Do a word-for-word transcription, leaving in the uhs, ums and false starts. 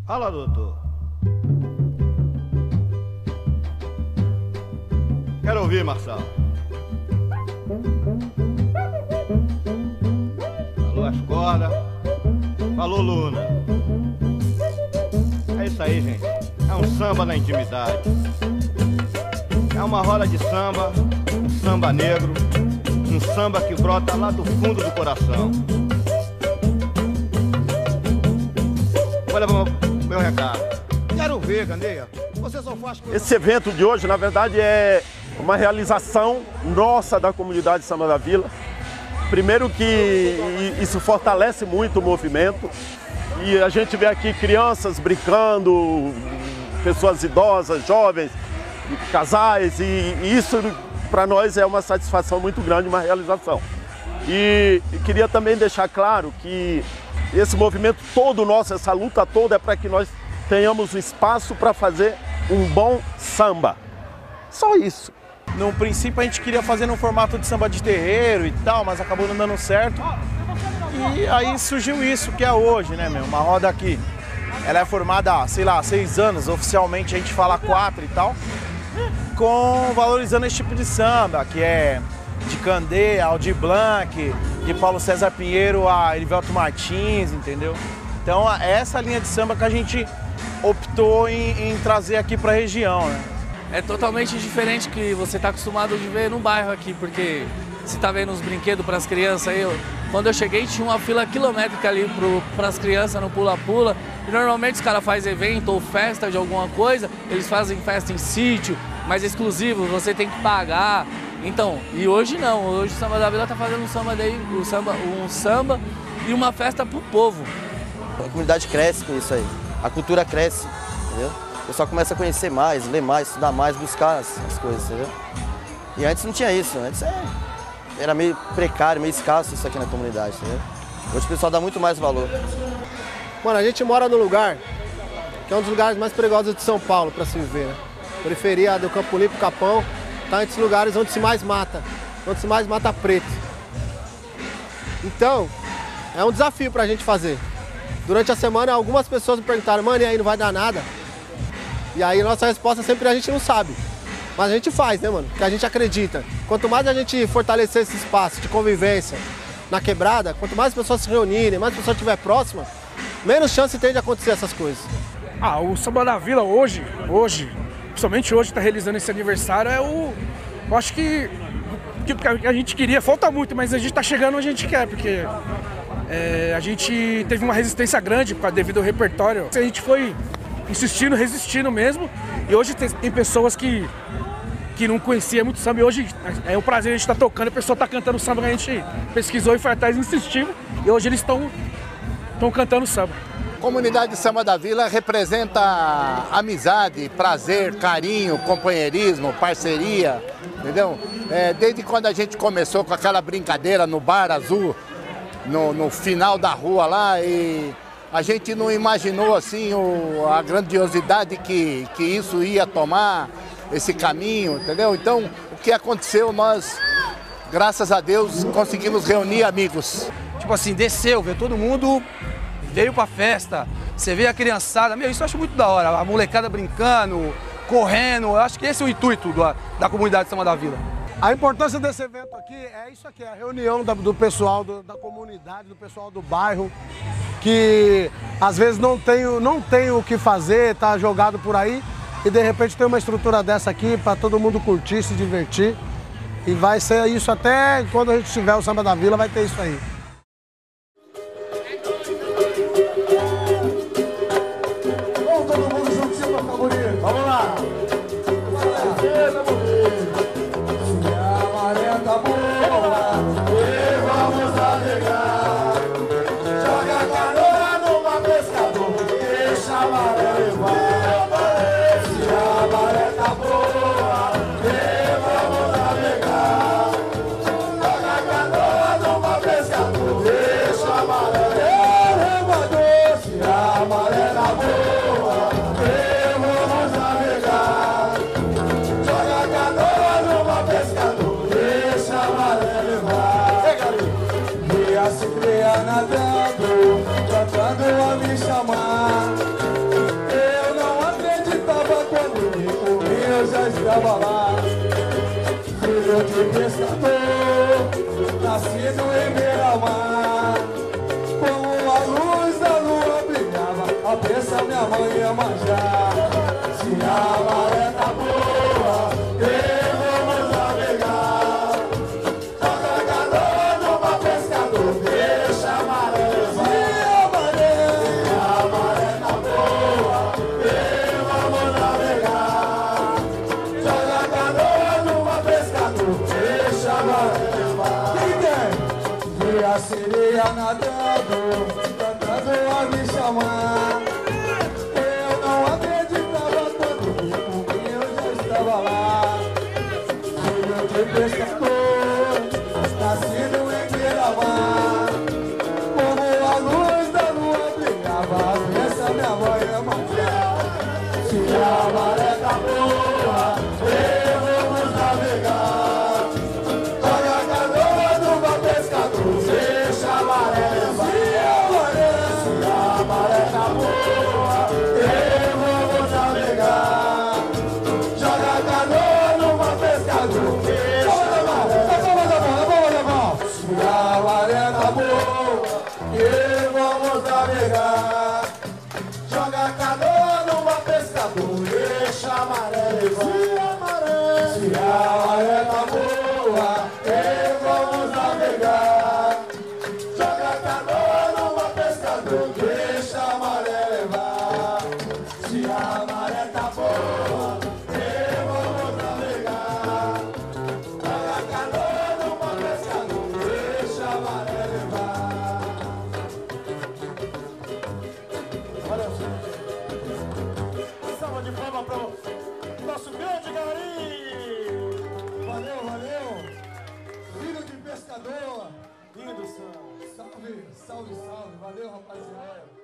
Fala, doutor. Quero ouvir, Marçal. Falou as cordas. Falou, Luna. É isso aí, gente. É um samba na intimidade. É uma roda de samba, um samba negro, um samba que brota lá do fundo do coração. Olha o meu recado. Quero ver, Candeia. Você só faz coisa... Esse evento de hoje, na verdade, é uma realização nossa da comunidade Samba da Vila. Primeiro que isso fortalece muito o movimento. E a gente vê aqui crianças brincando, pessoas idosas, jovens, casais, e isso para nós é uma satisfação muito grande, uma realização. E, e queria também deixar claro que esse movimento todo nosso, essa luta toda é para que nós tenhamos um espaço para fazer um bom samba. Só isso. No princípio a gente queria fazer num formato de samba de terreiro e tal, mas acabou não dando certo. E aí surgiu isso que é hoje, né, meu? Uma roda que ela é formada há, sei lá, há seis anos, oficialmente a gente fala quatro e tal, com valorizando esse tipo de samba, que é de Candeia, Aldir Blanc, de Paulo César Pinheiro a Erivelto Martins, entendeu? Então é essa linha de samba que a gente optou em, em trazer aqui para a região, né? É totalmente diferente que você está acostumado de ver no bairro aqui, porque você está vendo os brinquedos para as crianças aí. Quando eu cheguei tinha uma fila quilométrica ali para as crianças no pula-pula. E normalmente os caras fazem evento ou festa de alguma coisa, eles fazem festa em sítio, mais exclusivo, você tem que pagar. Então, e hoje não, hoje o Samba da Vila está fazendo um samba, daí, um, samba, um samba e uma festa para o povo. A comunidade cresce com isso aí, a cultura cresce, entendeu? O pessoal começa a conhecer mais, ler mais, estudar mais, buscar as, as coisas, entendeu? E antes não tinha isso, antes é, era meio precário, meio escasso isso aqui na comunidade, entendeu? Hoje o pessoal dá muito mais valor. Mano, a gente mora num lugar que é um dos lugares mais perigosos de São Paulo para se viver, né? Periferia do Campo Limpo, Capão, tá entre os lugares onde se mais mata, onde se mais mata preto. Então, é um desafio pra gente fazer. Durante a semana, algumas pessoas me perguntaram, mano, e aí, não vai dar nada? E aí, nossa resposta sempre a gente não sabe. Mas a gente faz, né, mano? Porque a gente acredita. Quanto mais a gente fortalecer esse espaço de convivência na quebrada, quanto mais pessoas se reunirem, mais pessoas estiverem próximas, menos chance tem de acontecer essas coisas. Ah, o Samba da Vila hoje, hoje, principalmente hoje, está realizando esse aniversário, é o... Eu acho que, que a gente queria, falta muito, mas a gente está chegando onde a gente quer, porque é, a gente teve uma resistência grande devido ao repertório. A gente foi insistindo, resistindo mesmo, e hoje tem, tem pessoas que, que não conheciam muito samba, e hoje é um prazer a gente estar tá tocando, a pessoa está cantando samba que a gente pesquisou e foi atrás insistindo, e hoje eles estão cantando samba. A comunidade Samba da Vila representa amizade, prazer, carinho, companheirismo, parceria, entendeu? É, desde quando a gente começou com aquela brincadeira no Bar Azul, no, no final da rua lá, e a gente não imaginou assim o, a grandiosidade que, que isso ia tomar, esse caminho, entendeu? Então, o que aconteceu, nós, graças a Deus, conseguimos reunir amigos. Tipo assim, desceu, veio todo mundo, veio pra festa, você vê a criançada, meu, isso eu acho muito da hora, a molecada brincando, correndo, eu acho que esse é o intuito da, da comunidade Samba da Vila. A importância desse evento aqui é isso aqui, a reunião da, do pessoal do, da comunidade, do pessoal do bairro, que às vezes não tem, não tem o que fazer, tá jogado por aí, e de repente tem uma estrutura dessa aqui para todo mundo curtir, se divertir, e vai ser isso até quando a gente tiver o Samba da Vila, vai ter isso aí. Vamos lá! Se a maré tá boa, e vamos navegar. Joga a canoa numa pescador, deixa a maré levar. Se a maré tá boa, e vamos navegar. Joga a canoa numa pescador, deixa a maré levar. Se a maré tá boa, nadando, tratando a me chamar. estava lá. Filho de pescador, nascido em beira-mar. Como a luz da lua brilhava, a peça minha mãe ia manjar. Se a maré tá boa, eu vamos navegar. Joga canoa no mar pescador, deixa a maré levar. Se a maré tá boa, eu vamos navegar. Joga canoa no mar pescador, deixa a maré levar. Quem tem? Vi a sereia nadando, cantando a me chamar. Eu não acreditava tanto que por mim eu já estava lá. Filho de pescador, nascido em beira-mar. Como a luz da lua brilhava, pensa minha mãe é manjar. Se a maré tá boa, eu vamos navegar. Joga a canoa no mar pescador, deixa a maré levar. Se a maré tá boa, eu vamos navegar. Joga a canoa no mar pescador, deixa a maré levar. Se a maré tá boa, eu vamos navegar. Joga a canoa no mar pescador, deixa a maré levar. Se a maré tá boa, eu vamos navegar. Joga a canoa no mar pescador, deixa a maré levar. Se a maré tá boa, eu vamos navegar. Joga a canoa no mar pescador, deixa a maré levar. Olha só. Salva de palmas para o nosso grande Gari. Valeu, valeu. Filho de pescador. Lindo, salve, salve, salve. Valeu, rapaziada.